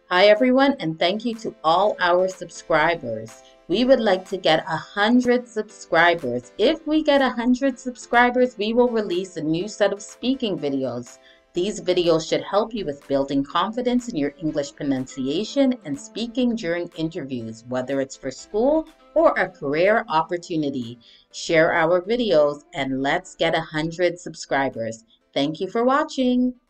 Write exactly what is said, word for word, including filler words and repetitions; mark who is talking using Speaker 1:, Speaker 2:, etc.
Speaker 1: Hi, everyone, and thank you to all our subscribers. We would like to get a hundred subscribers. If we get a hundred subscribers, we will release a new set of speaking videos. These videos should help you with building confidence in your English pronunciation and speaking during interviews, whether it's for school or a career opportunity. Share our videos and let's get a hundred subscribers. Thank you for watching.